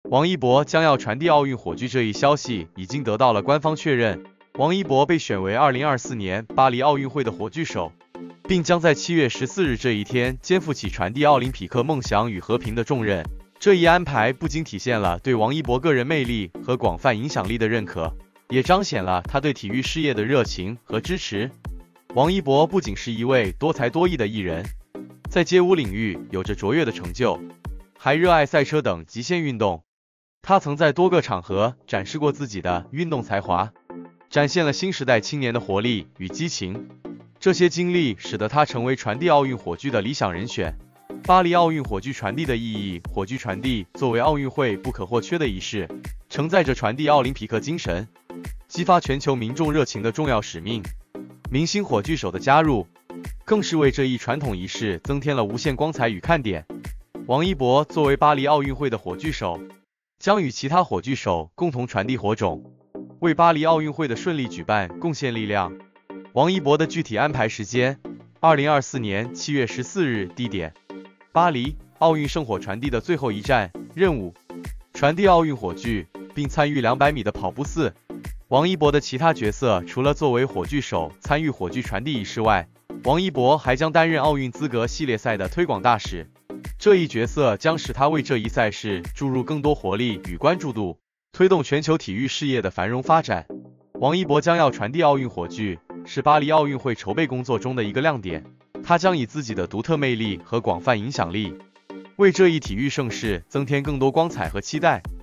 王一博将要传递奥运火炬这一消息已经得到了官方确认。王一博被选为2024年巴黎奥运会的火炬手，并将在7月14日这一天肩负起传递奥林匹克梦想与和平的重任。这一安排不仅体现了对王一博个人魅力和广泛影响力的认可，也彰显了他对体育事业的热情和支持。王一博不仅是一位多才多艺的艺人，在街舞领域有着卓越的成就，还热爱赛车等极限运动。他曾在多个场合展示过自己的运动才华，展现了新时代青年的活力与激情。这些经历使得他成为传递奥运火炬的理想人选。巴黎奥运火炬传递的意义，火炬传递作为奥运会不可或缺的仪式，承载着传递奥林匹克精神、激发全球民众热情的重要使命。明星火炬手的加入，更是为这一传统仪式增添了无限光彩与看点。王一博作为巴黎奥运会的火炬手，将与其他火炬手共同传递火种，为巴黎奥运会的顺利举办贡献力量。王一博的具体安排时间：2024年7月14日，地点：巴黎。奥运圣火传递的最后一站任务，传递奥运火炬，并参与200米的跑步4。王一博的其他角色除了作为火炬手参与火炬传递仪式外，王一博还将担任奥运资格系列赛的推广大使。这一角色将使他为这一赛事注入更多活力与关注度，推动全球体育事业的繁荣发展。王一博将要传递奥运火炬，是巴黎奥运会筹备工作中的一个亮点。他将以自己的独特魅力和广泛影响力，为这一体育盛事增添更多光彩和期待。